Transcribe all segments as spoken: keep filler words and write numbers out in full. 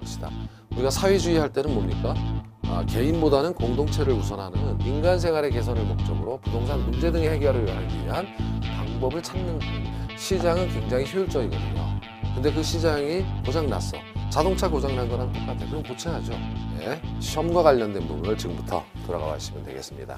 것이다. 우리가 사회주의 할 때는 뭡니까? 아, 개인보다는 공동체를 우선하는 인간 생활의 개선을 목적으로 부동산 문제 등의 해결을 하기 위한 방법을 찾는 시장은 굉장히 효율적이거든요. 근데 그 시장이 고장났어. 자동차 고장난 거랑 똑같아. 그럼 고쳐야죠. 네. 시험과 관련된 부분을 지금부터 들어가 보시면 되겠습니다.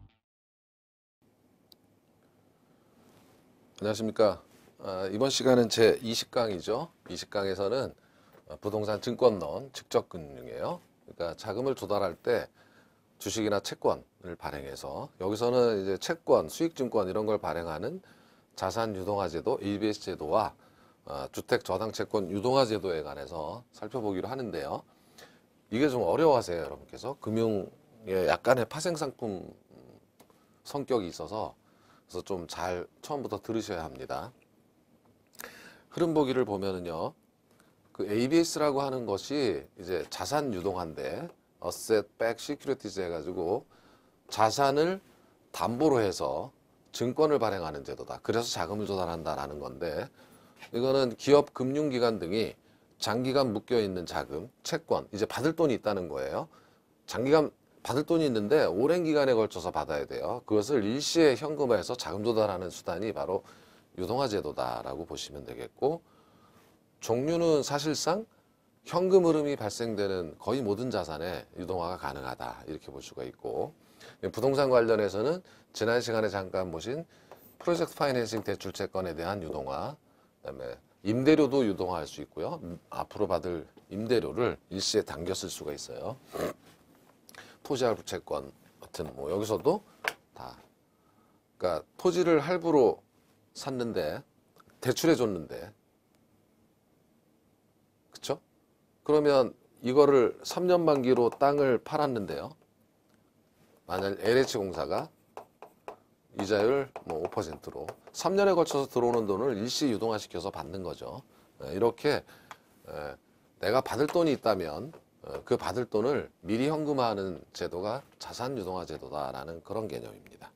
안녕하십니까. 아, 이번 시간은 제 이십 강이죠. 이십 강에서는 부동산 증권론 직접금융이에요. 그러니까 자금을 조달할 때 주식이나 채권을 발행해서 여기서는 이제 채권, 수익증권 이런 걸 발행하는 자산유동화제도, 에이비에스 제도와 어, 주택저당채권 유동화제도에 관해서 살펴보기로 하는데요. 이게 좀 어려워하세요, 여러분께서. 금융에 약간의 파생상품 성격이 있어서 그래서 좀 잘 처음부터 들으셔야 합니다. 흐름 보기를 보면은요, 그 에이비에스라고 하는 것이 이제 자산 유동화인데, Asset Backed Securities 해가지고 자산을 담보로 해서 증권을 발행하는 제도다. 그래서 자금을 조달한다라는 건데, 이거는 기업, 금융기관 등이 장기간 묶여 있는 자금, 채권, 이제 받을 돈이 있다는 거예요. 장기간 받을 돈이 있는데 오랜 기간에 걸쳐서 받아야 돼요. 그것을 일시에 현금화해서 자금 조달하는 수단이 바로 유동화 제도다라고 보시면 되겠고, 종류는 사실상 현금 흐름이 발생되는 거의 모든 자산에 유동화가 가능하다 이렇게 볼 수가 있고, 부동산 관련해서는 지난 시간에 잠깐 보신 프로젝트 파이낸싱 대출 채권에 대한 유동화, 그다음에 임대료도 유동화할 수 있고요. 앞으로 받을 임대료를 일시에 당겨 쓸 수가 있어요. 토지 할부 채권 같은 뭐 여기서도 다, 그러니까 토지를 할부로 샀는데 대출해 줬는데, 그쵸? 그러면 이거를 삼 년 만기로 땅을 팔았는데요. 만약 엘에이치공사가 이자율 뭐 오 퍼센트로 삼 년에 걸쳐서 들어오는 돈을 일시 유동화시켜서 받는 거죠. 이렇게 내가 받을 돈이 있다면 그 받을 돈을 미리 현금화하는 제도가 자산 유동화 제도다라는 그런 개념입니다.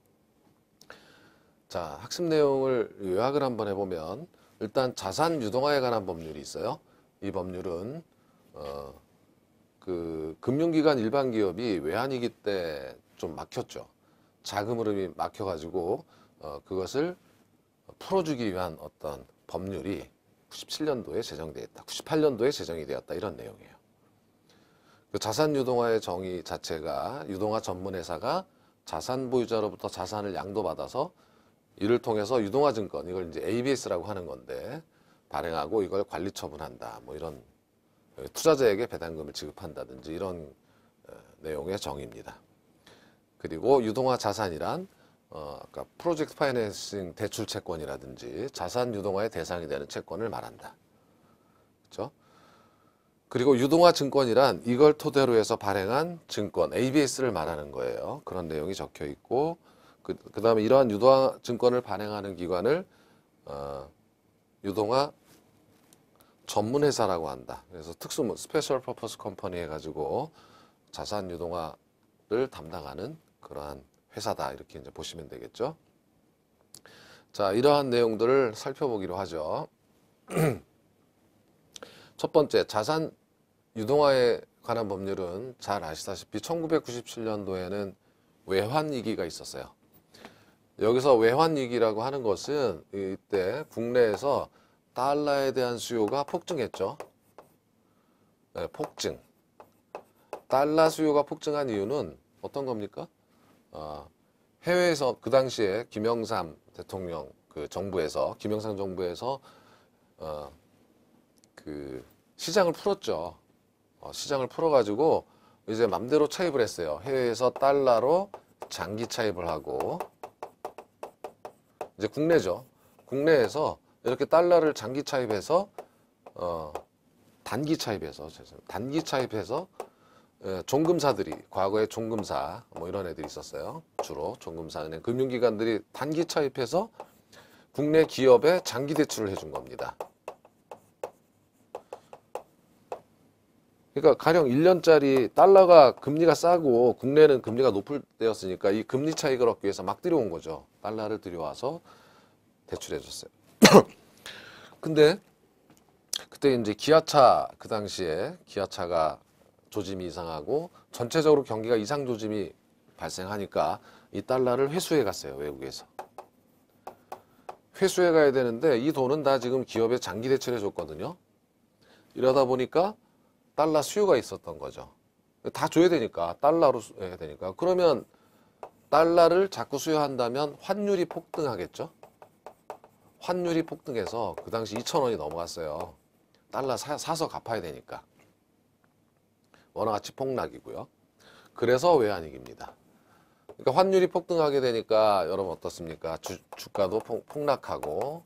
자, 학습 내용을 요약을 한번 해보면, 일단 자산 유동화에 관한 법률이 있어요. 이 법률은 어, 그 금융기관 일반 기업이 외환위기 때 좀 막혔죠. 자금 흐름이 막혀가지고 어, 그것을 풀어주기 위한 어떤 법률이 구십칠 년도에 제정되었다. 구십팔 년도에 제정이 되었다. 이런 내용이에요. 그 자산 유동화의 정의 자체가 유동화 전문회사가 자산 보유자로부터 자산을 양도받아서 이를 통해서 유동화 증권, 이걸 이제 에이비에스라고 하는 건데 발행하고 이걸 관리 처분한다. 뭐 이런 투자자에게 배당금을 지급한다든지 이런 내용의 정의입니다. 그리고 유동화 자산이란 어, 아까 프로젝트 파이낸싱 대출 채권이라든지 자산 유동화의 대상이 되는 채권을 말한다. 그렇죠? 그리고 유동화 증권이란 이걸 토대로 해서 발행한 증권, 에이비에스를 말하는 거예요. 그런 내용이 적혀 있고, 그, 그 다음에 이러한 유동화 증권을 발행하는 기관을 어, 유동화 전문회사라고 한다. 그래서 특수 스페셜 퍼포스 컴퍼니 해가지고 자산 유동화를 담당하는 그러한 회사다. 이렇게 이제 보시면 되겠죠. 자, 이러한 내용들을 살펴보기로 하죠. 첫 번째, 자산 유동화에 관한 법률은 잘 아시다시피 천구백구십칠 년도에는 외환위기가 있었어요. 여기서 외환위기라고 하는 것은 이때 국내에서 달러에 대한 수요가 폭증했죠. 네, 폭증. 달러 수요가 폭증한 이유는 어떤 겁니까? 어, 해외에서 그 당시에 김영삼 대통령 그 정부에서 김영삼 정부에서 어, 그 시장을 풀었죠. 어, 시장을 풀어가지고 이제 맘대로 차입을 했어요. 해외에서 달러로 장기 차입을 하고, 이제 국내죠. 국내에서 이렇게 달러를 장기 차입해서 어, 단기 차입해서 단기 차입해서 예, 종금사들이, 과거에 종금사 뭐 이런 애들이 있었어요. 주로 종금사는 금융기관들이 단기 차입해서 국내 기업에 장기 대출을 해준 겁니다. 그러니까 가령 일 년짜리 달러가 금리가 싸고 국내는 금리가 높을 때였으니까 이 금리 차익을 얻기 위해서 막 들여온 거죠. 달러를 들여와서 대출해 줬어요. 근데 그때 이제 기아차, 그 당시에 기아차가 조짐이 이상하고 전체적으로 경기가 이상 조짐이 발생하니까 이 달러를 회수해 갔어요. 외국에서. 회수해 가야 되는데 이 돈은 다 지금 기업에 장기 대출해 줬거든요. 이러다 보니까 달러 수요가 있었던 거죠. 다 줘야 되니까, 달러로 해야 되니까. 그러면 달러를 자꾸 수요한다면 환율이 폭등하겠죠. 환율이 폭등해서 그 당시 이천 원이 넘어갔어요. 달러 사, 사서 갚아야 되니까. 원화가치 폭락이고요. 그래서 외환위기입니다. 그러니까 환율이 폭등하게 되니까 여러분 어떻습니까? 주, 주가도 폭, 폭락하고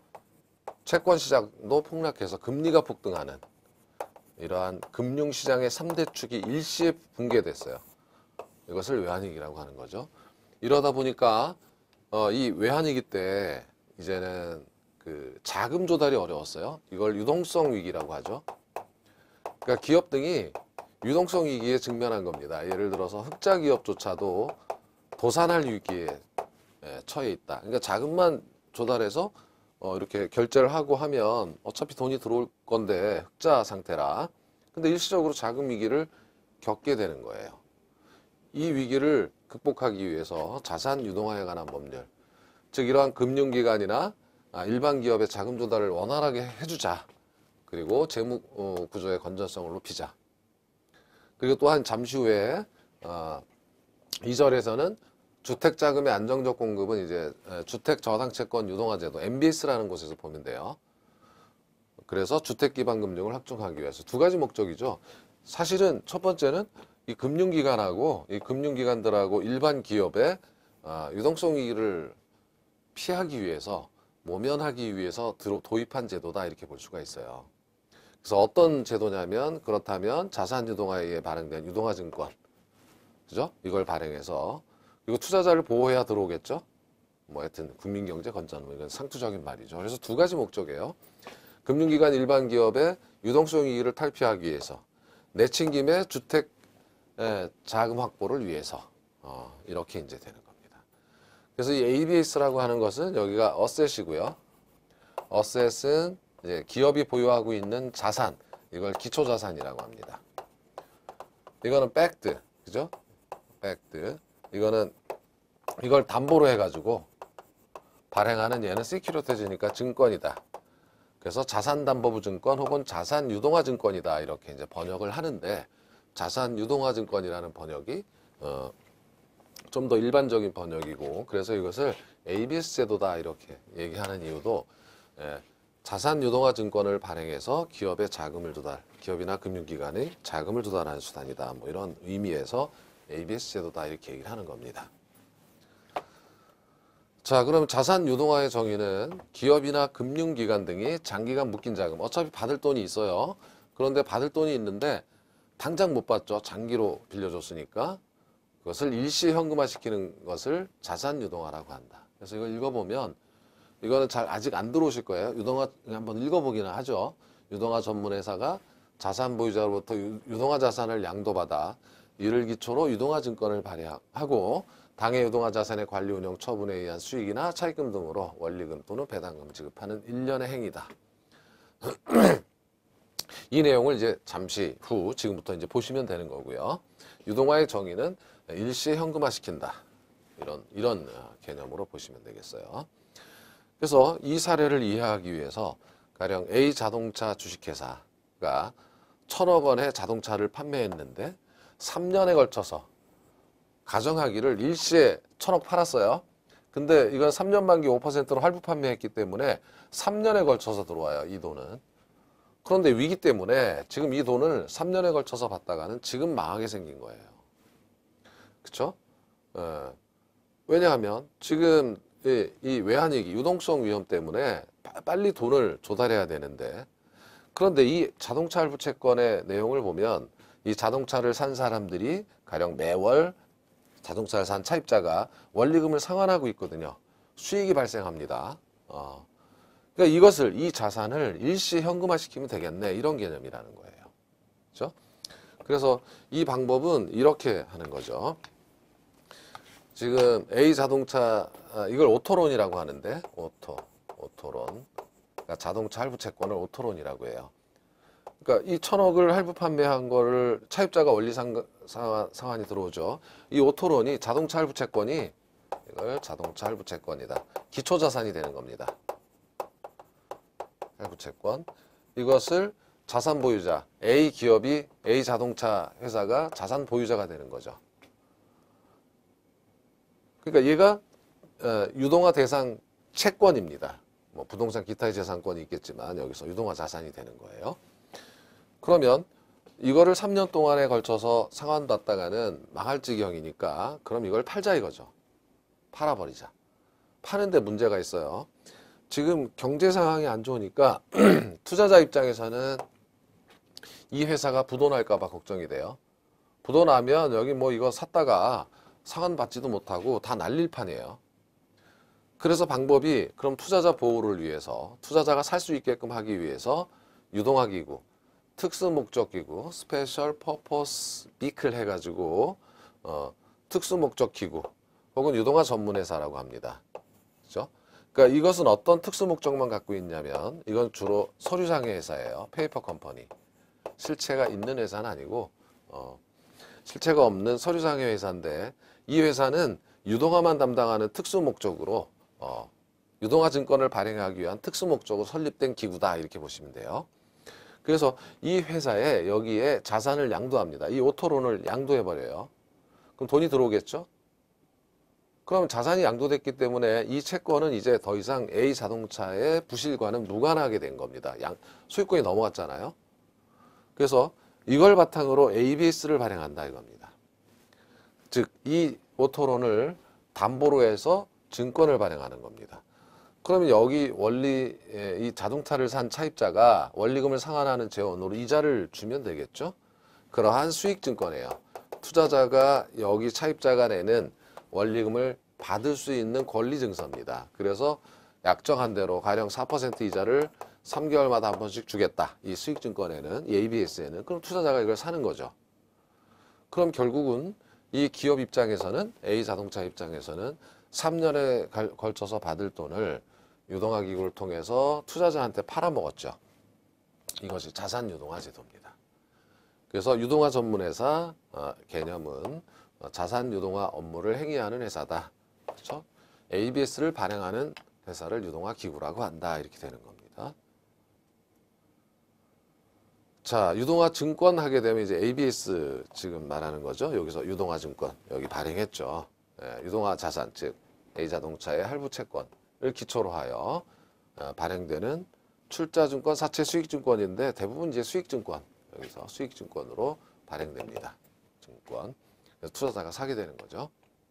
채권 시장도 폭락해서 금리가 폭등하는 이러한 금융시장의 삼 대 축이 일시에 붕괴됐어요. 이것을 외환위기라고 하는 거죠. 이러다 보니까 어, 이 외환위기 때 이제는 그 자금 조달이 어려웠어요. 이걸 유동성 위기라고 하죠. 그러니까 기업 등이 유동성 위기에 직면한 겁니다. 예를 들어서 흑자 기업조차도 도산할 위기에 처해 있다. 그러니까 자금만 조달해서 어 이렇게 결제를 하고 하면 어차피 돈이 들어올 건데 흑자 상태라. 근데 일시적으로 자금 위기를 겪게 되는 거예요. 이 위기를 극복하기 위해서 자산 유동화에 관한 법률, 즉 이러한 금융기관이나 일반 기업의 자금 조달을 원활하게 해주자. 그리고 재무 구조의 건전성을 높이자. 그리고 또한 잠시 후에 어, 이 절에서는 주택자금의 안정적 공급은 이제 주택저당채권 유동화제도 엠비에스라는 곳에서 보면 돼요. 그래서 주택기반금융을 확충하기 위해서 두 가지 목적이죠. 사실은 첫 번째는 이 금융기관하고 이 금융기관들하고 일반 기업의 유동성 위기를 피하기 위해서 모면하기 위해서 도입한 제도다 이렇게 볼 수가 있어요. 그래서 어떤 제도냐면 그렇다면 자산 유동화에 의해 발행된 유동화 증권, 그죠? 이걸 발행해서 그리고 투자자를 보호해야 들어오겠죠. 뭐 하여튼 국민경제 건전, 뭐 이건 상투적인 말이죠. 그래서 두 가지 목적이에요. 금융기관 일반 기업의 유동성 위기를 탈피하기 위해서 내친 김에 주택 자금 확보를 위해서 어, 이렇게 이제 되는 겁니다. 그래서 이 에이비에스라고 하는 것은 여기가 어셋이고요. 어셋은 이제 기업이 보유하고 있는 자산, 이걸 기초자산이라고 합니다. 이거는 백드, 그죠? 백드. 이거는 이걸 담보로 해가지고 발행하는 얘는 시큐리티즈니까 증권이다. 그래서 자산담보부 증권 혹은 자산유동화 증권이다 이렇게 이제 번역을 하는데 자산유동화 증권이라는 번역이 어, 좀 더 일반적인 번역이고 그래서 이것을 에이비에스 제도다 이렇게 얘기하는 이유도 예, 자산유동화 증권을 발행해서 기업의 자금을 조달, 기업이나 금융기관의 자금을 조달하는 수단이다. 뭐 이런 의미에서 에이비에스 제도다 이렇게 얘기를 하는 겁니다. 자, 그럼 자산 유동화의 정의는 기업이나 금융기관 등이 장기간 묶인 자금, 어차피 받을 돈이 있어요. 그런데 받을 돈이 있는데 당장 못 받죠. 장기로 빌려줬으니까. 그것을 일시 현금화시키는 것을 자산 유동화라고 한다. 그래서 이걸 읽어보면 이거는 잘 아직 안 들어오실 거예요. 유동화 한번 읽어보기는 하죠. 유동화 전문회사가 자산 보유자로부터 유동화 자산을 양도받아 이를 기초로 유동화 증권을 발행하고 당해 유동화 자산의 관리 운영 처분에 의한 수익이나 차입금 등으로 원리금 또는 배당금 지급하는 일련의 행위다. 이 내용을 이제 잠시 후 지금부터 이제 보시면 되는 거고요. 유동화의 정의는 일시 현금화시킨다. 이런 이런 개념으로 보시면 되겠어요. 그래서 이 사례를 이해하기 위해서 가령 A 자동차 주식회사가 천억 원의 자동차를 판매했는데 삼 년에 걸쳐서 가정하기를 일시에 천억 팔았어요. 근데 이건 삼 년 만기 오 퍼센트로 할부 판매했기 때문에 삼 년에 걸쳐서 들어와요. 이 돈은. 그런데 위기 때문에 지금 이 돈을 삼 년에 걸쳐서 받다가는 지금 망하게 생긴 거예요. 그쵸? 예. 왜냐하면 지금 이, 이 외환위기, 유동성 위험 때문에 빨리 돈을 조달해야 되는데 그런데 이 자동차 할부 채권의 내용을 보면 이 자동차를 산 사람들이 가령 매월 자동차를 산 차입자가 원리금을 상환하고 있거든요. 수익이 발생합니다. 어. 그러니까 이것을 이 자산을 일시 현금화시키면 되겠네 이런 개념이라는 거예요. 그렇죠? 그래서 이 방법은 이렇게 하는 거죠. 지금 A 자동차 이걸 오토론이라고 하는데 오토 오토론 그러니까 자동차 할부 채권을 오토론이라고 해요. 그러니까 이 천억을 할부 판매한 거를 차입자가 원리 상, 상환, 상환이 들어오죠. 이 오토론이 자동차 할부 채권이 이걸 자동차 할부 채권이다. 기초 자산이 되는 겁니다. 할부 채권. 이것을 자산 보유자 A 기업이 A 자동차 회사가 자산 보유자가 되는 거죠. 그러니까 얘가 유동화 대상 채권입니다. 뭐 부동산 기타의 재산권이 있겠지만 여기서 유동화 자산이 되는 거예요. 그러면 이거를 삼 년 동안에 걸쳐서 상환받다가는 망할 지경이니까 그럼 이걸 팔자 이거죠. 팔아버리자. 파는데 문제가 있어요. 지금 경제 상황이 안 좋으니까 투자자 입장에서는 이 회사가 부도날까 봐 걱정이 돼요. 부도나면 여기 뭐 이거 샀다가 상환받지도 못하고 다 날릴 판이에요. 그래서 방법이 그럼 투자자 보호를 위해서 투자자가 살 수 있게끔 하기 위해서 유동화 기구, 특수 목적 기구, 스페셜 퍼포스 비클 해가지고 어, 특수 목적 기구 혹은 유동화 전문 회사라고 합니다. 그렇죠? 그러니까 이것은 어떤 특수 목적만 갖고 있냐면 이건 주로 서류상의 회사예요. 페이퍼 컴퍼니. 실체가 있는 회사는 아니고 어, 실체가 없는 서류상의 회사인데 이 회사는 유동화만 담당하는 특수 목적으로 어, 유동화 증권을 발행하기 위한 특수 목적으로 설립된 기구다 이렇게 보시면 돼요. 그래서 이 회사에 여기에 자산을 양도합니다. 이 오토론을 양도해버려요. 그럼 돈이 들어오겠죠? 그럼 자산이 양도됐기 때문에 이 채권은 이제 더 이상 A 자동차의 부실과는 무관하게 된 겁니다. 양, 소유권이 넘어갔잖아요. 그래서 이걸 바탕으로 에이비에스를 발행한다 이겁니다. 즉, 이 오토론을 담보로 해서 증권을 발행하는 겁니다. 그러면 여기 원리 이 자동차를 산 차입자가 원리금을 상환하는 재원으로 이자를 주면 되겠죠. 그러한 수익증권이에요. 투자자가 여기 차입자가 내는 원리금을 받을 수 있는 권리증서입니다. 그래서 약정한 대로 가령 사 퍼센트 이자를 삼 개월마다 한 번씩 주겠다. 이 수익증권에는, 이 에이비에스에는. 그럼 투자자가 이걸 사는 거죠. 그럼 결국은 이 기업 입장에서는, A 자동차 입장에서는 삼 년에 걸쳐서 받을 돈을 유동화 기구를 통해서 투자자한테 팔아먹었죠. 이것이 자산 유동화 제도입니다. 그래서 유동화 전문회사 어, 개념은 자산 유동화 업무를 행위하는 회사다. 그렇죠? 에이비에스를 발행하는 회사를 유동화 기구라고 한다. 이렇게 되는 겁니다. 자, 유동화 증권 하게 되면 이제 에이비에스 지금 말하는 거죠. 여기서 유동화 증권 여기 발행했죠. 예, 유동화 자산 즉 A 자동차의 할부 채권을 기초로 하여 어, 발행되는 출자증권, 사채 수익증권인데 대부분 이제 수익증권 여기서 수익증권으로 발행됩니다. 증권. 그래서 투자자가 사게 되는 거죠.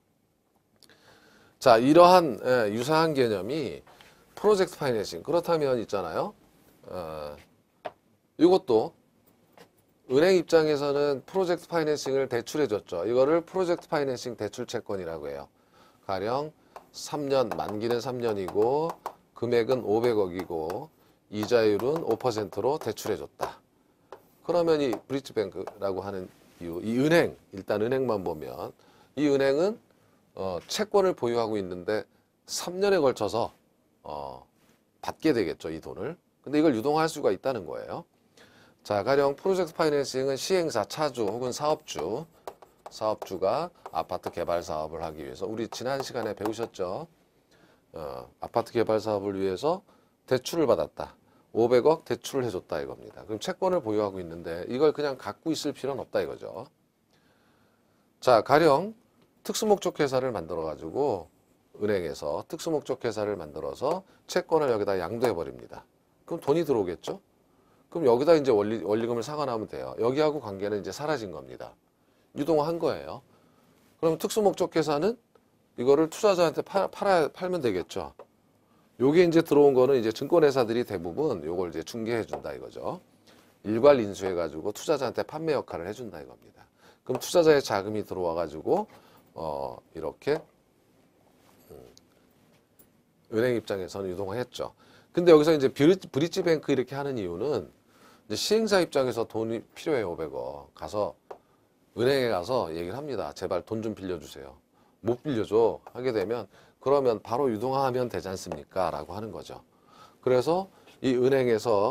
자, 이러한 예, 유사한 개념이 프로젝트 파이낸싱. 그렇다면 있잖아요. 어, 이것도 은행 입장에서는 프로젝트 파이낸싱을 대출해줬죠. 이거를 프로젝트 파이낸싱 대출 채권이라고 해요. 가령 삼 년, 만기는 삼 년이고 금액은 오백억이고 이자율은 오 퍼센트로 대출해줬다. 그러면 이 브릿지뱅크라고 하는 이유, 이 은행, 일단 은행만 보면 이 은행은 어, 채권을 보유하고 있는데 삼 년에 걸쳐서 어, 받게 되겠죠, 이 돈을. 근데 이걸 유동할 수가 있다는 거예요. 자, 가령 프로젝트 파이낸싱은 시행사, 차주 혹은 사업주, 사업주가 아파트 개발 사업을 하기 위해서 우리 지난 시간에 배우셨죠? 어, 아파트 개발 사업을 위해서 대출을 받았다. 오백억 대출을 해줬다 이겁니다. 그럼 채권을 보유하고 있는데 이걸 그냥 갖고 있을 필요는 없다 이거죠. 자, 가령 특수목적 회사를 만들어 가지고 은행에서 특수목적 회사를 만들어서 채권을 여기다 양도해 버립니다. 그럼 돈이 들어오겠죠? 그럼 여기다 이제 원리, 원리금을 상환하면 돼요. 여기하고 관계는 이제 사라진 겁니다. 유동화한 거예요. 그럼 특수목적 회사는 이거를 투자자한테 팔, 팔아, 팔면 되겠죠. 요게 이제 들어온 거는 이제 증권회사들이 대부분 요걸 이제 중개해 준다 이거죠. 일괄 인수해 가지고 투자자한테 판매 역할을 해준다 이겁니다. 그럼 투자자의 자금이 들어와 가지고 어 이렇게 음, 은행 입장에서는 유동화했죠. 근데 여기서 이제 브릿지, 브릿지뱅크 이렇게 하는 이유는 이제 시행사 입장에서 돈이 필요해요. 오백억 가서 은행에 가서 얘기를 합니다. 제발 돈 좀 빌려주세요. 못 빌려줘 하게 되면 그러면 바로 유동화하면 되지 않습니까? 라고 하는 거죠. 그래서 이 은행에서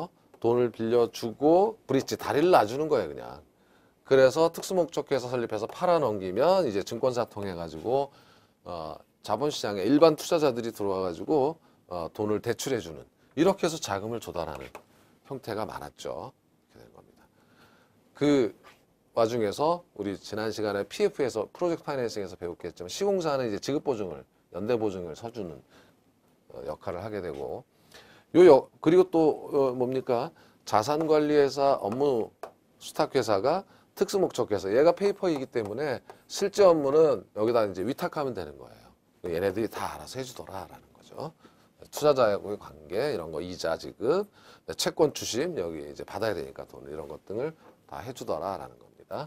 돈을 빌려주고 브릿지 다리를 놔주는 거예요, 그냥. 그래서 특수목적회사 설립해서 팔아 넘기면 이제 증권사 통해 가지고 어, 자본시장에 일반 투자자들이 들어와 가지고 어, 돈을 대출해 주는, 이렇게 해서 자금을 조달하는 형태가 많았죠. 이렇게 된 겁니다. 그 와중에서 우리 지난 시간에 피에프에서 프로젝트 파이낸싱에서 배웠겠지만 시공사는 이제 지급 보증을, 연대 보증을 서주는 어, 역할을 하게 되고, 요 역, 그리고 또 어, 뭡니까? 자산관리회사 업무 수탁회사가 특수목적회사, 얘가 페이퍼이기 때문에 실제 업무는 여기다 이제 위탁하면 되는 거예요. 얘네들이 다 알아서 해주더라라는 거죠. 투자자하고의 관계, 이런 거, 이자 지급, 채권 추심, 여기 이제 받아야 되니까 돈, 이런 것 등을 다 해주더라라는 겁니다.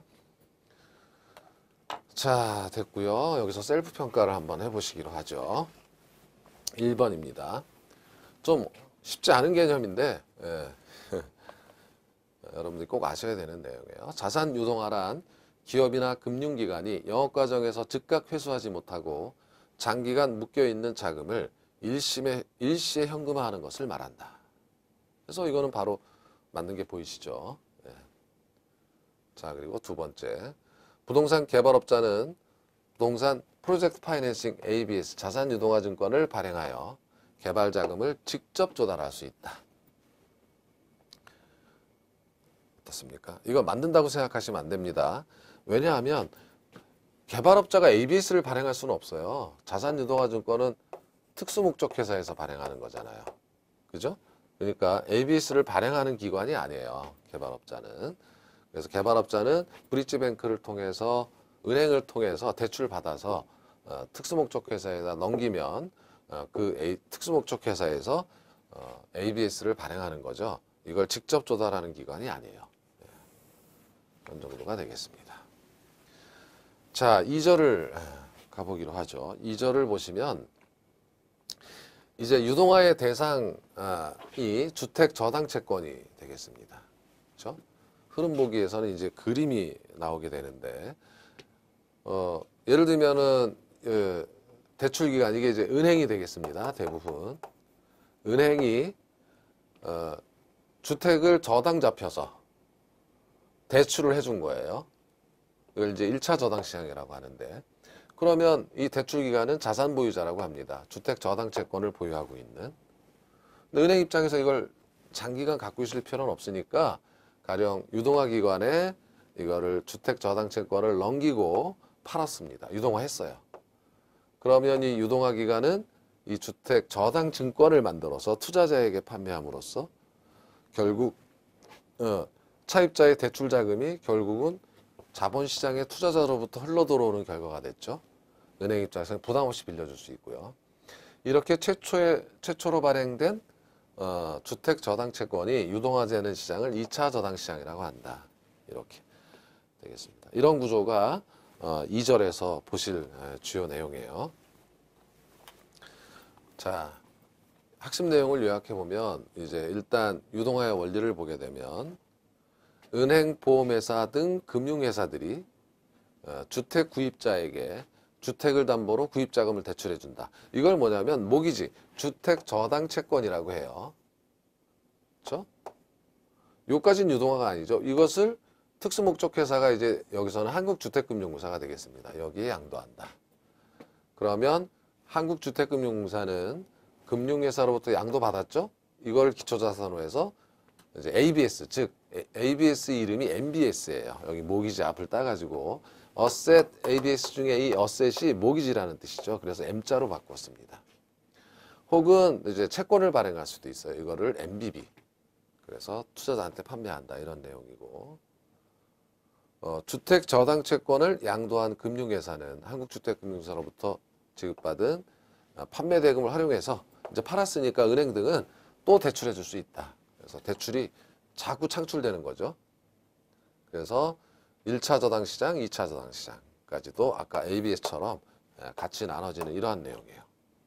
자, 됐고요. 여기서 셀프 평가를 한번 해보시기로 하죠. 일 번입니다. 좀 쉽지 않은 개념인데, 예. 여러분들이 꼭 아셔야 되는 내용이에요. 자산 유동화란 기업이나 금융기관이 영업과정에서 즉각 회수하지 못하고 장기간 묶여있는 자금을 일심에, 일시에 현금화하는 것을 말한다. 그래서 이거는 바로 맞는 게 보이시죠? 네. 자, 그리고 두 번째, 부동산 개발업자는 부동산 프로젝트 파이낸싱 에이비에스 자산 유동화 증권을 발행하여 개발 자금을 직접 조달할 수 있다. 어떻습니까? 이거 만든다고 생각하시면 안 됩니다. 왜냐하면 개발업자가 에이비에스를 발행할 수는 없어요. 자산 유동화 증권은 특수목적 회사에서 발행하는 거잖아요. 그죠? 그러니까 에이비에스를 발행하는 기관이 아니에요. 개발업자는. 그래서 개발업자는 브릿지뱅크를 통해서, 은행을 통해서 대출 받아서 어, 특수목적 회사에다 넘기면 어, 그 A, 특수목적 회사에서 어, 에이비에스를 발행하는 거죠. 이걸 직접 조달하는 기관이 아니에요. 네. 그런 정도가 되겠습니다. 자, 이 절을 가보기로 하죠. 이 절을 보시면 이제 유동화의 대상이 주택 저당 채권이 되겠습니다. 그렇죠? 흐름 보기에서는 이제 그림이 나오게 되는데, 어, 예를 들면은 예, 대출 기간, 이게 이제 은행이 되겠습니다. 대부분 은행이 어, 주택을 저당 잡혀서 대출을 해준 거예요. 이걸 이제 일 차 저당 시장이라고 하는데, 그러면 이 대출 기관은 자산 보유자라고 합니다. 주택 저당 채권을 보유하고 있는. 근데 은행 입장에서 이걸 장기간 갖고 있을 필요는 없으니까 가령 유동화 기관에 이거를 주택 저당 채권을 넘기고 팔았습니다. 유동화했어요. 그러면 이 유동화 기관은 이 주택 저당 증권을 만들어서 투자자에게 판매함으로써 결국 어, 차입자의 대출 자금이 결국은 자본시장의 투자자로부터 흘러들어오는 결과가 됐죠. 은행 입장에서는 부담 없이 빌려줄 수 있고요. 이렇게 최초에, 최초로 발행된 어, 주택 저당 채권이 유동화되는 시장을 이 차 저당 시장이라고 한다. 이렇게 되겠습니다. 이런 구조가 어, 이 절에서 보실 주요 내용이에요. 자, 학습 내용을 요약해 보면 이제 일단 유동화의 원리를 보게 되면 은행, 보험회사 등 금융회사들이 어, 주택 구입자에게 주택을 담보로 구입자금을 대출해 준다. 이걸 뭐냐면 모기지, 주택 저당 채권이라고 해요. 그렇죠? 요까지는 유동화가 아니죠. 이것을 특수목적회사가 이제 여기서는 한국주택금융공사가 되겠습니다. 여기에 양도한다. 그러면 한국주택금융공사는 금융회사로부터 양도받았죠? 이걸 기초자산으로 이제 에이비에스, 즉 에이비에스 이름이 엠비에스예요. 여기 모기지 앞을 따가지고 어셋, 에이비에스 중에 이 어셋이 모기지라는 뜻이죠. 그래서 M자로 바꿨습니다. 혹은 이제 채권을 발행할 수도 있어요. 이거를 엠비비. 그래서 투자자한테 판매한다, 이런 내용이고, 어, 주택 저당 채권을 양도한 금융회사는 한국주택금융공사로부터 지급받은 판매 대금을 활용해서 이제 팔았으니까 은행 등은 또 대출해 줄 수 있다. 그래서 대출이 자꾸 창출되는 거죠. 그래서 일 차 저당 시장, 이 차 저당 시장까지도 아까 에이비에스처럼 같이 나눠지는 이러한 내용이에요.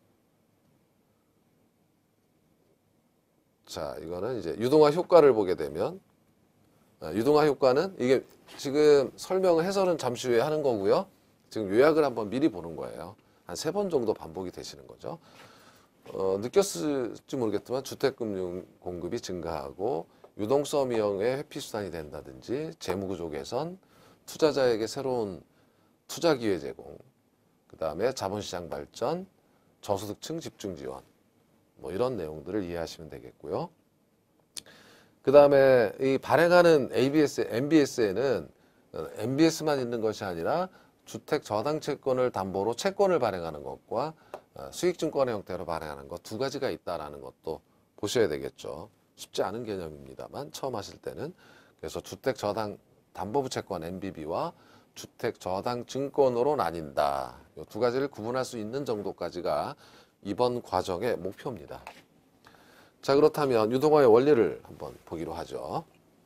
자, 이거는 이제 유동화 효과를 보게 되면, 유동화 효과는 이게 지금 설명을 해설은 잠시 후에 하는 거고요. 지금 요약을 한번 미리 보는 거예요. 한 세 번 정도 반복이 되시는 거죠. 어, 느꼈을지 모르겠지만 주택금융 공급이 증가하고 유동성 이용의 회피수단이 된다든지 재무구조 개선, 투자자에게 새로운 투자 기회 제공, 그 다음에 자본시장 발전, 저소득층 집중 지원, 뭐 이런 내용들을 이해하시면 되겠고요. 그 다음에 이 발행하는 에이비에스, 엠비에스에는 엠비에스만 있는 것이 아니라 주택 저당 채권을 담보로 채권을 발행하는 것과 수익증권의 형태로 발행하는 것 두 가지가 있다는 것도 보셔야 되겠죠. 쉽지 않은 개념입니다만 처음 하실 때는. 그래서 주택 저당 담보부 채권 엠비비와 주택 저당 증권으로 나뉜다. 이 두 가지를 구분할 수 있는 정도까지가 이번 과정의 목표입니다. 자, 그렇다면 유동화의 원리를 한번 보기로 하죠.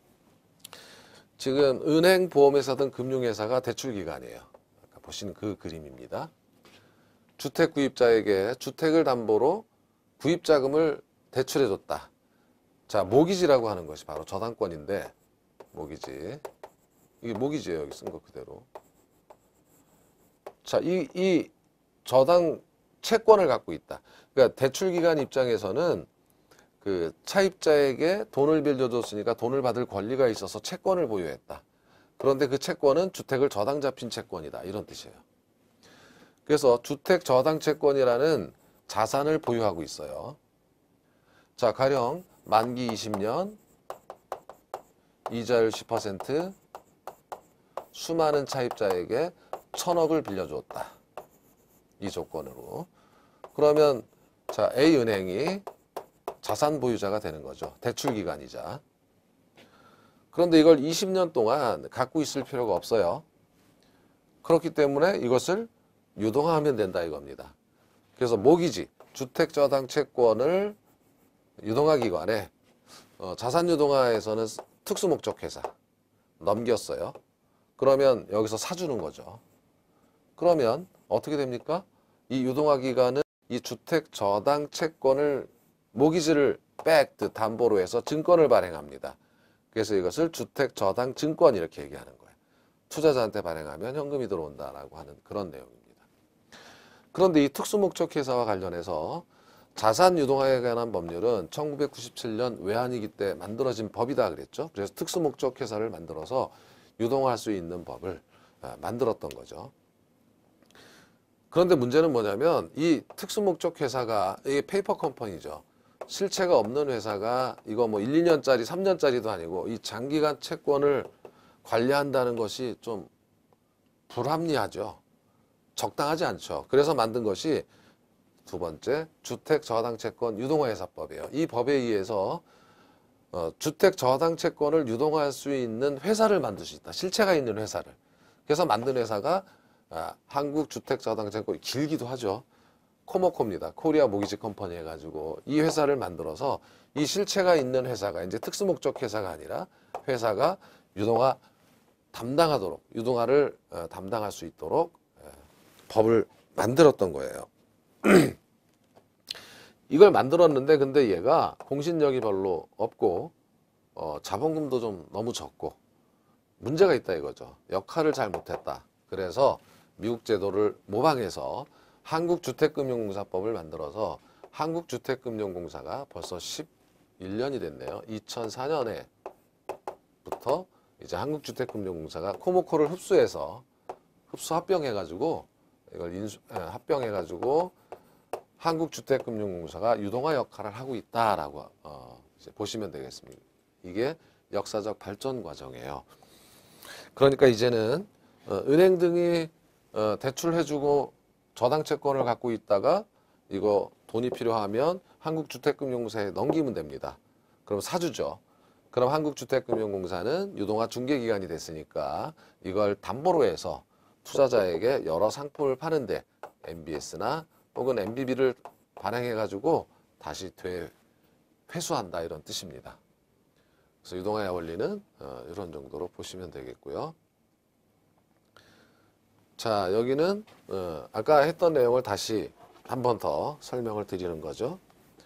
지금 은행, 보험회사 등 금융회사가 대출기관이에요. 아까 보신 그 그림입니다. 주택 구입자에게 주택을 담보로 구입자금을 대출해줬다. 자, 모기지라고 하는 것이 바로 저당권인데, 모기지. 이게 모기지예요. 여기 쓴 거 그대로. 자, 이, 이 저당 채권을 갖고 있다. 그러니까 대출기관 입장에서는 그 차입자에게 돈을 빌려줬으니까 돈을 받을 권리가 있어서 채권을 보유했다. 그런데 그 채권은 주택을 저당 잡힌 채권이다. 이런 뜻이에요. 그래서 주택 저당 채권이라는 자산을 보유하고 있어요. 자, 가령 만기 이십 년, 이자율 십 퍼센트, 수많은 차입자에게 천억을 빌려줬다. 이 조건으로. 그러면 자, A은행이 자산 보유자가 되는 거죠. 대출기관이자. 그런데 이걸 이십 년 동안 갖고 있을 필요가 없어요. 그렇기 때문에 이것을 유동화하면 된다 이겁니다. 그래서 모기지, 주택저당 채권을 유동화기관에 어, 자산유동화에서는 특수목적회사 넘겼어요. 그러면 여기서 사주는 거죠. 그러면 어떻게 됩니까? 이 유동화기관은 이 주택저당 채권을 모기지를 뺏듯 담보로 해서 증권을 발행합니다. 그래서 이것을 주택저당 증권 이렇게 얘기하는 거예요. 투자자한테 발행하면 현금이 들어온다라고 하는 그런 내용입니다. 그런데 이 특수목적회사와 관련해서 자산유동화에 관한 법률은 천구백구십칠 년 외환위기 때 만들어진 법이다 그랬죠. 그래서 특수목적회사를 만들어서 유동화할 수 있는 법을 만들었던 거죠. 그런데 문제는 뭐냐면 이 특수목적회사가 이게 페이퍼 컴퍼니죠. 실체가 없는 회사가 이거 뭐 일, 이 년짜리, 삼 년짜리도 아니고 이 장기간 채권을 관리한다는 것이 좀 불합리하죠. 적당하지 않죠. 그래서 만든 것이 두 번째 주택저당채권 유동화회사법이에요. 이 법에 의해서 어, 주택저당채권을 유동화할 수 있는 회사를 만들 수 있다. 실체가 있는 회사를. 그래서 만든 회사가 아, 한국주택저당채권 길기도 하죠. 코모코입니다. 코리아 모기지 컴퍼니 해가지고 이 회사를 만들어서 이 실체가 있는 회사가 이제 특수목적 회사가 아니라 회사가 유동화 담당하도록 유동화를 어, 담당할 수 있도록 에, 법을 만들었던 거예요. 이걸 만들었는데 근데 얘가 공신력이 별로 없고 어, 자본금도 좀 너무 적고 문제가 있다 이거죠. 역할을 잘 못했다. 그래서 미국 제도를 모방해서 한국주택금융공사법을 만들어서 한국주택금융공사가 벌써 십일 년이 됐네요. 이천사 년에부터 이제 한국주택금융공사가 코모코를 흡수해서 흡수 합병해가지고 이걸 인수, 에, 합병해가지고 한국주택금융공사가 유동화 역할을 하고 있다라고 어, 이제 보시면 되겠습니다. 이게 역사적 발전 과정이에요. 그러니까 이제는 어, 은행 등이 어, 대출해주고 저당채권을 갖고 있다가 이거 돈이 필요하면 한국주택금융공사에 넘기면 됩니다. 그럼 사주죠. 그럼 한국주택금융공사는 유동화 중개기관이 됐으니까 이걸 담보로 해서 투자자에게 여러 상품을 파는데 엠비에스나 혹은 엠비비를 발행해가지고 다시 되 회수한다 이런 뜻입니다. 그래서 유동화의 원리는 어, 이런 정도로 보시면 되겠고요. 자, 여기는 어, 아까 했던 내용을 다시 한 번 더 설명을 드리는 거죠.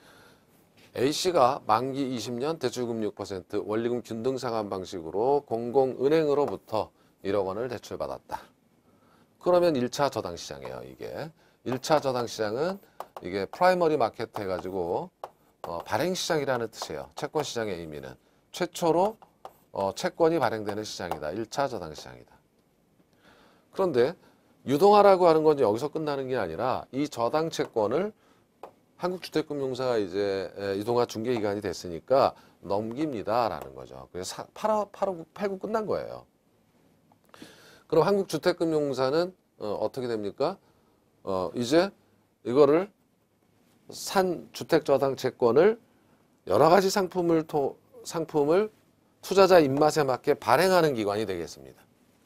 A씨가 만기 이십 년 대출금 육 퍼센트 원리금 균등 상환 방식으로 공공은행으로부터 일억 원을 대출받았다. 그러면 일 차 저당시장이에요. 이게 일 차 저당시장은 이게 프라이머리 마켓 해가지고 어, 발행시장이라는 뜻이에요. 채권시장의 의미는. 최초로 어, 채권이 발행되는 시장이다. 일 차 저당 시장이다. 그런데 유동화라고 하는 건 여기서 끝나는 게 아니라 이 저당 채권을 한국주택금융공사가 이제 유동화 중개기관이 됐으니까 넘깁니다라는 거죠. 그래서 사, 팔아, 팔고, 팔고 끝난 거예요. 그럼 한국주택금융공사는 어, 어떻게 됩니까? 어, 이제 이거를 산 주택저당 채권을 여러 가지 상품을 토, 상품을 투자자 입맛에 맞게 발행하는 기관이 되겠습니다.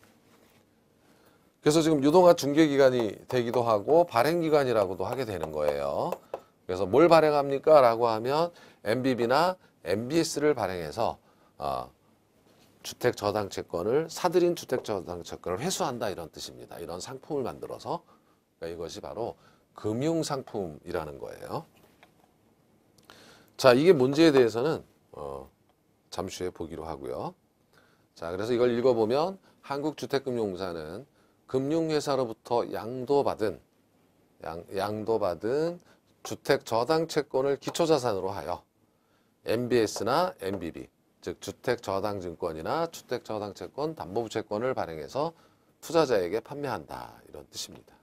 그래서 지금 유동화 중개기관이 되기도 하고 발행기관이라고도 하게 되는 거예요. 그래서 뭘 발행합니까? 라고 하면 엠비비나 엠비에스를 발행해서 어, 주택저당채권을 사들인 주택저당채권을 회수한다 이런 뜻입니다. 이런 상품을 만들어서 그러니까 이것이 바로 금융상품이라는 거예요. 자, 이게 뭔지에 대해서는 어, 잠시 후에 보기로 하고요. 자, 그래서 이걸 읽어보면 한국주택금융공사는 금융회사로부터 양도받은 양, 양도받은 주택저당채권을 기초자산으로 하여 엠비에스나 엠비비, 즉 주택저당증권이나 주택저당채권 담보부채권을 발행해서 투자자에게 판매한다 이런 뜻입니다.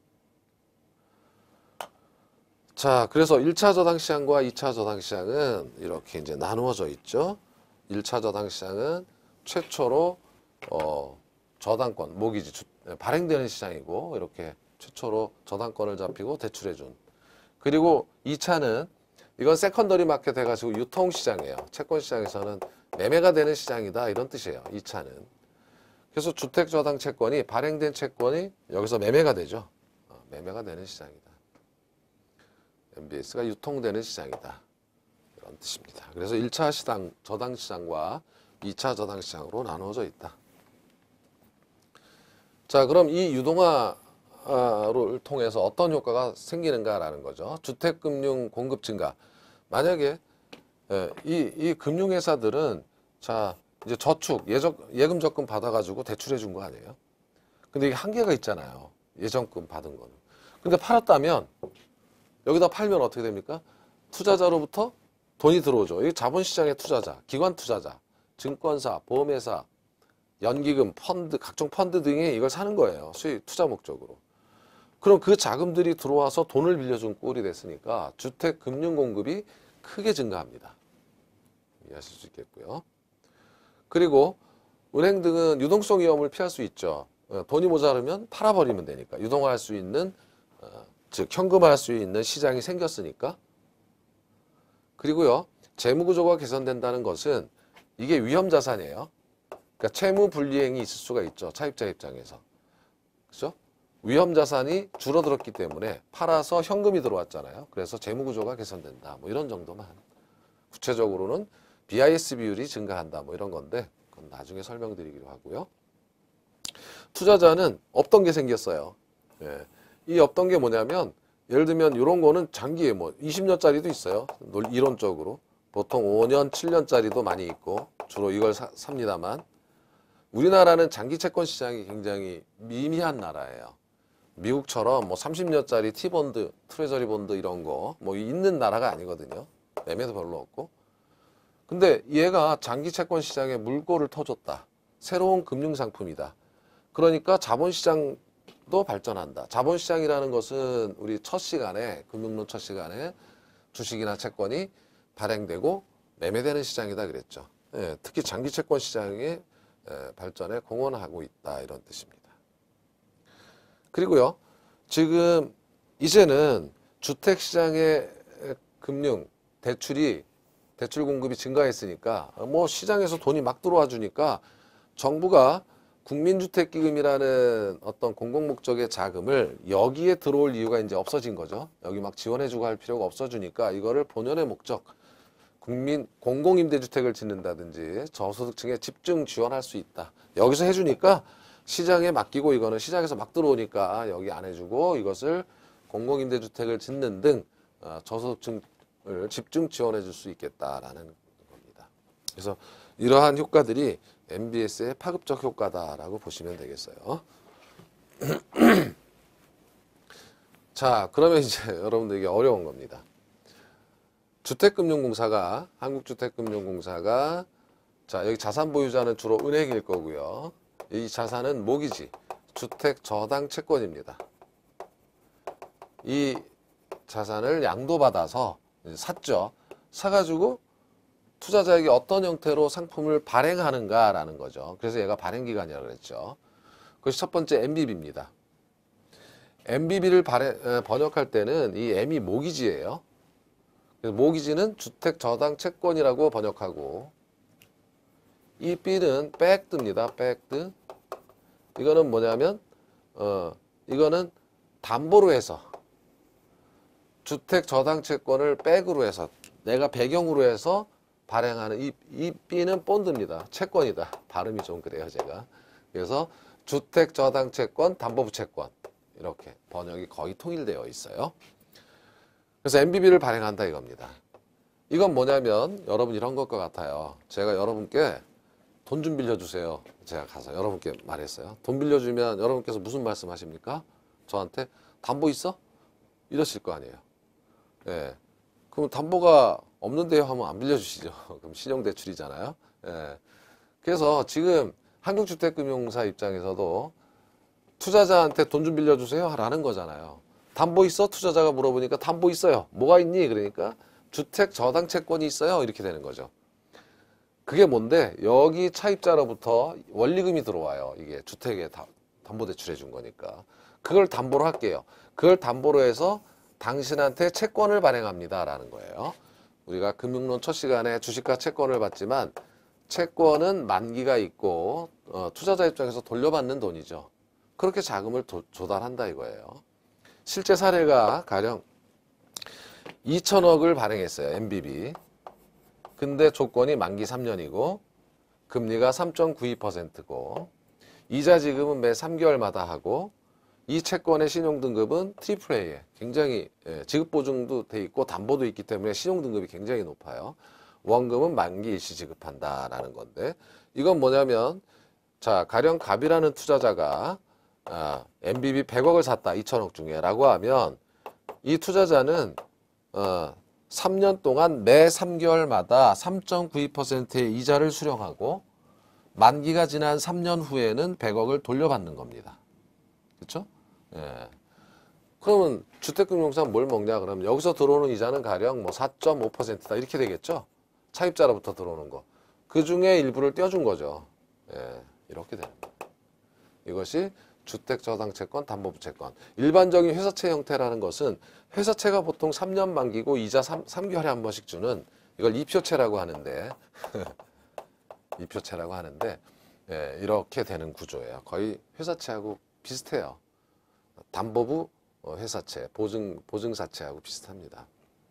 자, 그래서 일 차 저당시장과 이 차 저당시장은 이렇게 이제 나누어져 있죠. 일 차 저당시장은 최초로 어, 저당권, 모기지 주, 발행되는 시장이고 이렇게 최초로 저당권을 잡히고 대출해준. 그리고 이 차는 이건 세컨더리 마켓 해가지고 유통시장이에요. 채권시장에서는 매매가 되는 시장이다 이런 뜻이에요. 이 차는. 그래서 주택저당 채권이 발행된 채권이 여기서 매매가 되죠. 어, 매매가 되는 시장이다. 엠비에스가 유통되는 시장이다. 이런 뜻입니다. 그래서 일 차 시장, 저당시장과 이 차 저당시장으로 나누어져 있다. 자, 그럼 이 유동화를 통해서 어떤 효과가 생기는가라는 거죠. 주택금융 공급 증가. 만약에 이, 이 금융회사들은 자 이제 저축, 예적, 예금 적금 받아가지고 대출해 준 거 아니에요? 근데 이게 한계가 있잖아요. 예정금 받은 거는. 근데 팔았다면 여기다 팔면 어떻게 됩니까? 투자자로부터 돈이 들어오죠. 이 자본시장의 투자자, 기관 투자자, 증권사, 보험회사, 연기금, 펀드, 각종 펀드 등이 이걸 사는 거예요. 수익 투자 목적으로. 그럼 그 자금들이 들어와서 돈을 빌려준 꼴이 됐으니까 주택 금융 공급이 크게 증가합니다. 이해하실 수 있겠고요. 그리고 은행 등은 유동성 위험을 피할 수 있죠. 돈이 모자르면 팔아버리면 되니까. 유동화할 수 있는, 즉 현금화할 수 있는 시장이 생겼으니까. 그리고요, 재무구조가 개선된다는 것은 이게 위험자산이에요. 그러니까 채무 불이행이 있을 수가 있죠. 차입자 입장에서. 그죠? 위험자산이 줄어들었기 때문에 팔아서 현금이 들어왔잖아요. 그래서 재무구조가 개선된다. 뭐 이런 정도만. 구체적으로는 비아이에스 비율이 증가한다. 뭐 이런 건데 그건 나중에 설명드리기로 하고요. 투자자는 없던 게 생겼어요. 예. 이 없던 게 뭐냐면 예를 들면 이런 거는 장기에 뭐 이십 년짜리도 있어요. 이론적으로. 보통 오 년, 칠 년짜리도 많이 있고 주로 이걸 사, 삽니다만 우리나라는 장기 채권 시장이 굉장히 미미한 나라예요. 미국처럼 뭐 삼십 년짜리 T본드, 트레저리 본드 이런 거 뭐 있는 나라가 아니거든요. 매매도 별로 없고. 근데 얘가 장기 채권 시장에 물꼬를 터줬다. 새로운 금융상품이다. 그러니까 자본시장도 발전한다. 자본시장이라는 것은 우리 첫 시간에, 금융론 첫 시간에 주식이나 채권이 발행되고 매매되는 시장이다 그랬죠. 예, 특히 장기 채권 시장의 예, 발전에 공헌하고 있다 이런 뜻입니다. 그리고요, 지금 이제는 주택시장의 금융, 대출이 대출 공급이 증가했으니까 뭐 시장에서 돈이 막 들어와 주니까 정부가 국민주택기금이라는 어떤 공공목적의 자금을 여기에 들어올 이유가 이제 없어진 거죠. 여기 막 지원해주고 할 필요가 없어지니까 이거를 본연의 목적, 국민 공공임대주택을 짓는다든지 저소득층에 집중 지원할 수 있다. 여기서 해주니까 시장에 맡기고 이거는 시장에서 막 들어오니까 여기 안 해주고 이것을 공공임대주택을 짓는 등 저소득층을 집중 지원해 줄 수 있겠다라는 겁니다. 그래서 이러한 효과들이 엠비에스의 파급적 효과다라고 보시면 되겠어요. 자, 그러면 이제 여러분들 이게 어려운 겁니다. 주택금융공사가, 한국주택금융공사가 자, 여기 자산 보유자는 주로 은행일 거고요. 이 자산은 모기지, 주택 저당 채권입니다. 이 자산을 양도받아서 샀죠. 사가지고 투자자에게 어떤 형태로 상품을 발행하는가라는 거죠. 그래서 얘가 발행기간이라고 그랬죠. 그것이 첫 번째 엠비비입니다. 엠비비를 발행, 번역할 때는 이 M이 모기지예요. 그래서 모기지는 주택 저당 채권이라고 번역하고, 이 B는 백드입니다. 백드. 이거는 뭐냐면 어 이거는 담보로 해서 주택 저당 채권을 백으로 해서 내가 배경으로 해서 발행하는 이, 이 B는 본드입니다. 채권이다. 발음이 좀 그래요, 제가. 그래서 주택 저당 채권, 담보부 채권 이렇게 번역이 거의 통일되어 있어요. 그래서 엠비비를 발행한다 이겁니다. 이건 뭐냐면 여러분 이런 것과 같아요. 제가 여러분께 돈 좀 빌려주세요. 제가 가서 여러분께 말했어요. 돈 빌려주면 여러분께서 무슨 말씀 하십니까? 저한테 담보 있어? 이러실 거 아니에요. 예. 그럼 담보가 없는데요 하면 안 빌려주시죠. 그럼 신용대출이잖아요. 예. 그래서 지금 한국주택금융사 입장에서도 투자자한테 돈 좀 빌려주세요 라는 거잖아요. 담보 있어? 투자자가 물어보니까 담보 있어요. 뭐가 있니? 그러니까 주택 저당 채권이 있어요. 이렇게 되는 거죠. 그게 뭔데? 여기 차입자로부터 원리금이 들어와요. 이게 주택에 담보대출해 준 거니까. 그걸 담보로 할게요. 그걸 담보로 해서 당신한테 채권을 발행합니다 라는 거예요. 우리가 금융론 첫 시간에 주식과 채권을 봤지만 채권은 만기가 있고 어, 투자자 입장에서 돌려받는 돈이죠. 그렇게 자금을 도, 조달한다 이거예요. 실제 사례가 가령 이천억을 발행했어요. 엠비비. 근데 조건이 만기 삼 년이고 금리가 삼 점 구이 퍼센트고 이자 지급은 매 삼 개월마다 하고 이 채권의 신용등급은 트리플 에이에 굉장히 예, 지급보증도 돼 있고 담보도 있기 때문에 신용등급이 굉장히 높아요. 원금은 만기 일시 지급한다라는 건데 이건 뭐냐면 자 가령 갑이라는 투자자가 아, 엠비비 백억을 샀다. 이천억 중에 라고 하면 이 투자자는 어, 삼 년 동안 매 삼 개월마다 삼 점 구이 퍼센트의 이자를 수령하고 만기가 지난 삼 년 후에는 백억을 돌려받는 겁니다. 그렇죠? 예. 그러면 주택금융사는 뭘 먹냐? 그러면 여기서 들어오는 이자는 가령 뭐 사 점 오 퍼센트다 이렇게 되겠죠? 차입자로부터 들어오는 거. 그 중에 일부를 떼어준 거죠. 예. 이렇게 되는 거예요. 이것이 주택저당채권, 담보부채권. 일반적인 회사채 형태라는 것은 회사채가 보통 삼 년 만기고 이자 삼, 삼 개월에 한 번씩 주는 이걸 이표채라고 하는데 이표채라고 하는데 예, 이렇게 되는 구조예요. 거의 회사채하고 비슷해요. 담보부 회사채, 보증, 보증사채하고 비슷합니다.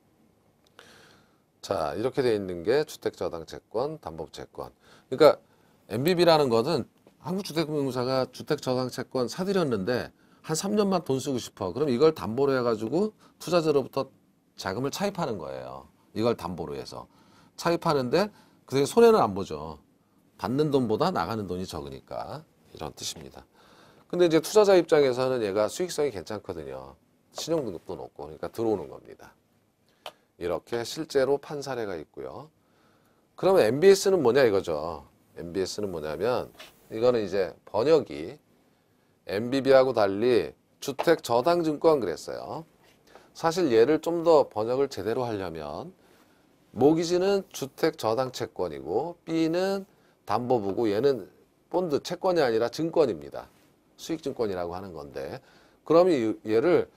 자, 이렇게 되어 있는 게 주택저당채권, 담보부채권. 그러니까 엠비비라는 것은 한국주택금융사가 주택저당채권 사들였는데 한 삼 년만 돈 쓰고 싶어. 그럼 이걸 담보로 해가지고 투자자로부터 자금을 차입하는 거예요. 이걸 담보로 해서. 차입하는데 그게 손해는 안 보죠. 받는 돈보다 나가는 돈이 적으니까. 이런 뜻입니다. 근데 이제 투자자 입장에서는 얘가 수익성이 괜찮거든요. 신용등급도 높고. 그러니까 들어오는 겁니다. 이렇게 실제로 판 사례가 있고요. 그러면 엠비에스는 뭐냐 이거죠. 엠비에스는 뭐냐면 이거는 이제 번역이 엠비비하고 달리 주택저당증권 그랬어요. 사실 얘를 좀 더 번역을 제대로 하려면 모기지는 주택저당채권이고 B는 담보부고 얘는 본드 채권이 아니라 증권입니다. 수익증권이라고 하는 건데 그러면 얘를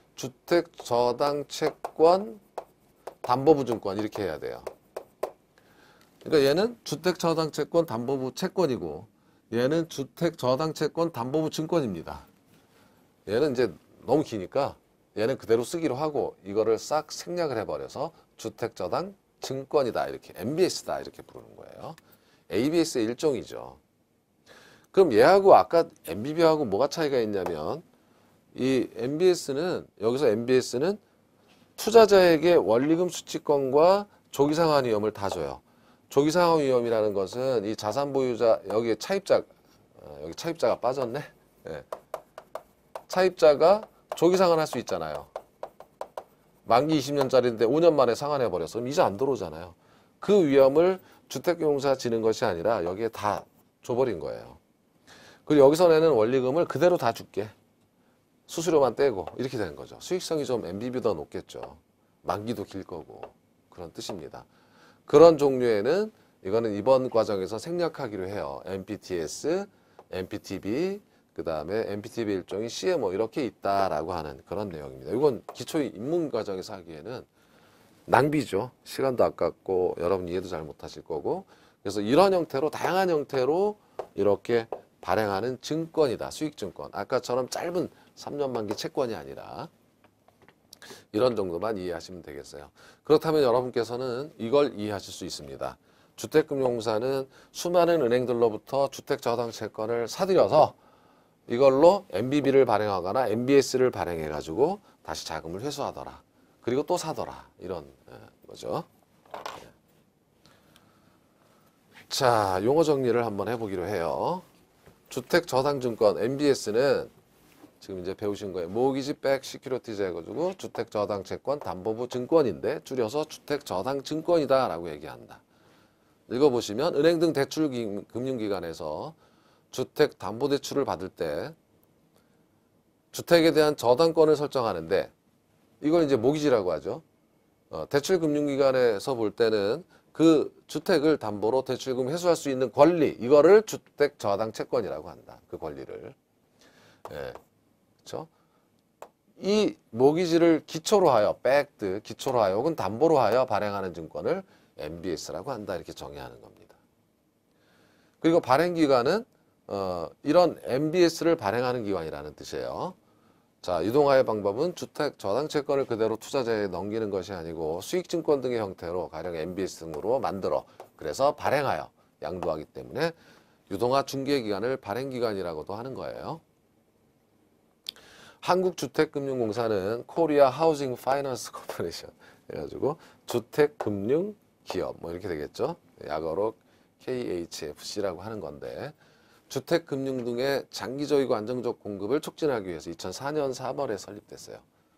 주택저당채권 담보부증권 이렇게 해야 돼요. 그러니까 얘는 주택저당채권 담보부 채권이고 얘는 주택저당채권 담보부 증권입니다. 얘는 이제 너무 기니까 얘는 그대로 쓰기로 하고 이거를 싹 생략을 해버려서 주택저당 증권이다 이렇게 엠비에스다 이렇게 부르는 거예요. 에이비에스의 일종이죠. 그럼 얘하고 아까 엠비비하고 뭐가 차이가 있냐면 이 엠비에스는 여기서 엠비에스는 투자자에게 원리금 수취권과 조기상환 위험을 다 줘요. 조기상환 위험이라는 것은 이 자산 보유자 여기 차입자 어, 여기 차입자가 빠졌네. 네. 차입자가 조기상환할 수 있잖아요. 만기 이십 년짜리인데 오 년 만에 상환해 버렸어. 그럼 이자 안 들어오잖아요. 그 위험을 주택금융공사 지는 것이 아니라 여기에 다 줘버린 거예요. 그리고 여기서 내는 원리금을 그대로 다 줄게. 수수료만 떼고 이렇게 되는 거죠. 수익성이 좀 엠비비보다 높겠죠. 만기도 길 거고 그런 뜻입니다. 그런 종류에는 이거는 이번 과정에서 생략하기로 해요. 엠피티에스, 엠피티비, 그 다음에 엠피티비 일종의 씨엠오 이렇게 있다라고 하는 그런 내용입니다. 이건 기초 입문 과정에서 하기에는 낭비죠. 시간도 아깝고 여러분 이해도 잘 못하실 거고 그래서 이런 형태로 다양한 형태로 이렇게 발행하는 증권이다. 수익증권. 아까처럼 짧은 삼 년 만기 채권이 아니라 이런 정도만 이해하시면 되겠어요. 그렇다면 여러분께서는 이걸 이해하실 수 있습니다. 주택금융공사는 수많은 은행들로부터 주택저당채권을 사들여서 이걸로 엠비비를 발행하거나 엠비에스를 발행해가지고 다시 자금을 회수하더라. 그리고 또 사더라. 이런 거죠. 자, 용어 정리를 한번 해보기로 해요. 주택저당증권 엠비에스는 지금 이제 배우신 거예요. 모기지 백 시큐리티즈 해가지고 주택저당채권 담보부 증권인데 줄여서 주택저당증권이다 라고 얘기한다. 읽어보시면 은행 등 대출 금융기관에서 주택담보대출을 받을 때 주택에 대한 저당권을 설정하는데 이걸 이제 모기지라고 하죠. 어, 대출금융기관에서 볼 때는 그 주택을 담보로 대출금 회수할 수 있는 권리 이거를 주택저당채권이라고 한다. 그 권리를. 예. 그렇죠? 이 모기지를 기초로 하여 백드 기초로 하여 혹은 담보로 하여 발행하는 증권을 엠비에스라고 한다 이렇게 정의하는 겁니다. 그리고 발행기관은 어, 이런 엠비에스를 발행하는 기관이라는 뜻이에요. 자, 유동화의 방법은 주택 저당채권을 그대로 투자자에 넘기는 것이 아니고 수익증권 등의 형태로 가령 엠비에스 등으로 만들어 그래서 발행하여 양도하기 때문에 유동화 중개기관을 발행기관이라고도 하는 거예요. 한국주택금융공사는 코리아 하우징 파이낸스 코퍼레이션 해가지고 주택금융기업 뭐 이렇게 되겠죠. 약어로 케이에이치에프씨라고 하는 건데 주택금융 등의 장기적이고 안정적 공급을 촉진하기 위해서 이천사 년 삼월에 설립됐어요.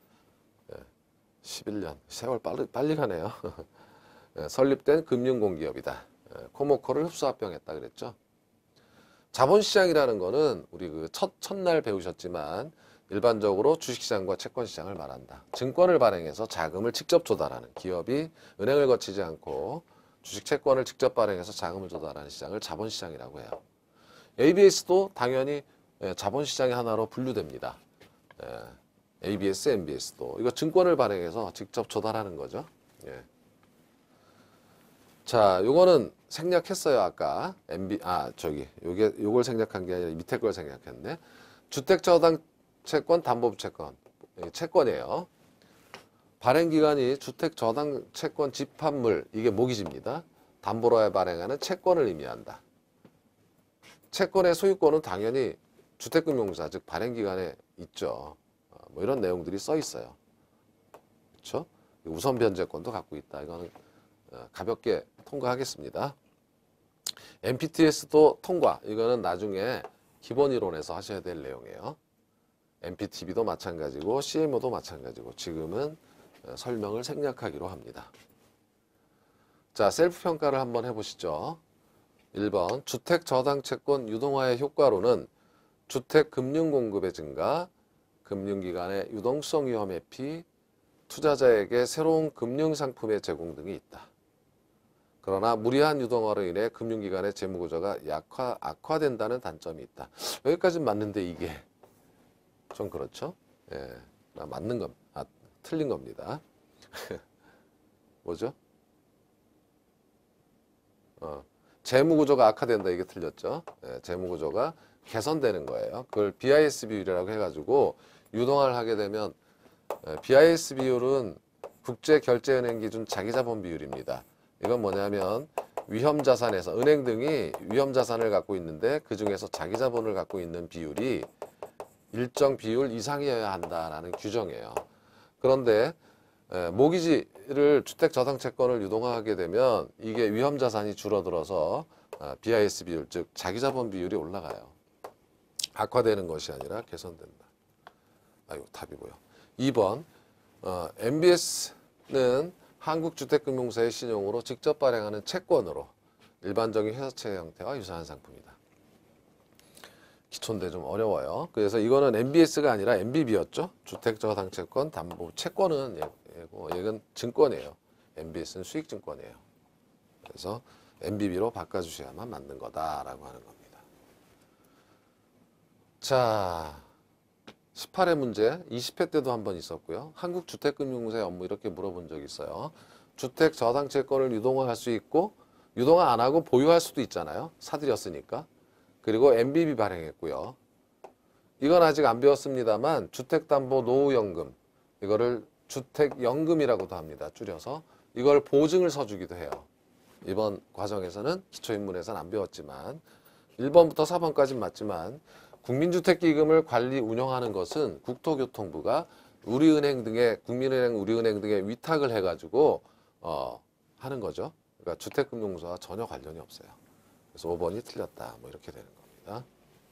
십일 년 세월 빨리, 빨리 가네요. 설립된 금융공기업이다. 코모코를 흡수합병했다 그랬죠. 자본시장이라는 거는 우리 그 첫, 첫날 배우셨지만 일반적으로 주식시장과 채권시장을 말한다. 증권을 발행해서 자금을 직접 조달하는 기업이 은행을 거치지 않고 주식 채권을 직접 발행해서 자금을 조달하는 시장을 자본시장이라고 해요. 에이비에스도 당연히 자본시장의 하나로 분류됩니다. 에이비에스, 엠비에스도 이거 증권을 발행해서 직접 조달하는 거죠. 예. 자, 요거는 생략했어요 아까. 엠비 아 저기 요게 요걸 생략한 게 아니라 밑에 걸 생략했네. 주택저당 채권, 담보부 채권, 채권이에요. 발행기관이 주택저당채권 집합물, 이게 모기지입니다. 담보로 발행하는 채권을 의미한다. 채권의 소유권은 당연히 주택금융공사, 즉 발행기관에 있죠. 뭐 이런 내용들이 써 있어요. 그렇죠? 우선 변제권도 갖고 있다. 이거는 가볍게 통과하겠습니다. 엠피티에스도 통과. 이거는 나중에 기본 이론에서 하셔야 될 내용이에요. 엠피티비도 마찬가지고 씨엠오도 마찬가지고 지금은 설명을 생략하기로 합니다. 자, 셀프 평가를 한번 해보시죠. 일 번 주택저당채권 유동화의 효과로는 주택금융공급의 증가, 금융기관의 유동성 위험 회피, 투자자에게 새로운 금융상품의 제공 등이 있다. 그러나 무리한 유동화로 인해 금융기관의 재무구조가 약화, 악화된다는 단점이 있다. 여기까지는 맞는데 이게 좀 그렇죠? 예, 맞는 겁, 아, 틀린 겁니다. 뭐죠? 어, 재무구조가 악화된다 이게 틀렸죠? 예, 재무구조가 개선되는 거예요. 그걸 비아이에스 비율이라고 해가지고 유동화를 하게 되면 예, 비아이에스 비율은 국제결제은행 기준 자기자본 비율입니다. 이건 뭐냐면 위험자산에서 은행 등이 위험자산을 갖고 있는데 그 중에서 자기자본을 갖고 있는 비율이 일정 비율 이상이어야 한다라는 규정이에요. 그런데 모기지를 주택저당채권을 유동화하게 되면 이게 위험자산이 줄어들어서 비아이에스 비율, 즉 자기자본 비율이 올라가요. 악화되는 것이 아니라 개선된다. 아이고 답이 뭐야. 이 번 어, 엠비에스는 한국주택금융사의 신용으로 직접 발행하는 채권으로 일반적인 회사채 형태와 유사한 상품이다. 기초인데 좀 어려워요. 그래서 이거는 엠비에스가 아니라 엠비비였죠. 주택저당채권 담보 채권은 얘고 얘는 증권이에요. 엠비에스는 수익증권이에요. 그래서 엠비비로 바꿔주셔야만 맞는 거다라고 하는 겁니다. 자, 십팔 회 문제, 이십 회 때도 한번 있었고요. 한국주택금융공사의 업무 이렇게 물어본 적이 있어요. 주택저당채권을 유동화할 수 있고 유동화 안 하고 보유할 수도 있잖아요. 사들였으니까. 그리고 엠비비 발행했고요. 이건 아직 안 배웠습니다만 주택담보노후연금, 이거를 주택연금이라고도 합니다. 줄여서. 이걸 보증을 서주기도 해요. 이번 과정에서는 기초인문에서는 안 배웠지만 일 번부터 사 번까지는 맞지만 국민주택기금을 관리 운영하는 것은 국토교통부가 우리은행 등의 국민은행, 우리은행 등의 위탁을 해가지고 어, 하는 거죠. 그러니까 주택금융공사와 전혀 관련이 없어요. 그래서 오 번이 틀렸다. 뭐 이렇게 되는 겁니다.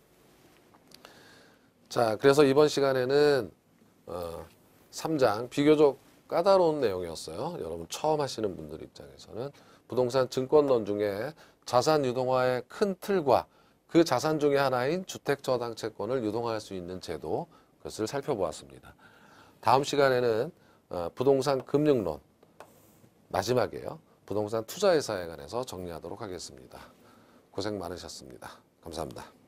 자, 그래서 이번 시간에는 어, 삼 장 비교적 까다로운 내용이었어요. 여러분 처음 하시는 분들 입장에서는 부동산 증권론 중에 자산 유동화의 큰 틀과 그 자산 중에 하나인 주택저당채권을 유동화할 수 있는 제도, 그것을 살펴보았습니다. 다음 시간에는 어, 부동산 금융론 마지막이에요. 부동산 투자회사에 관해서 정리하도록 하겠습니다. 고생 많으셨습니다. 감사합니다.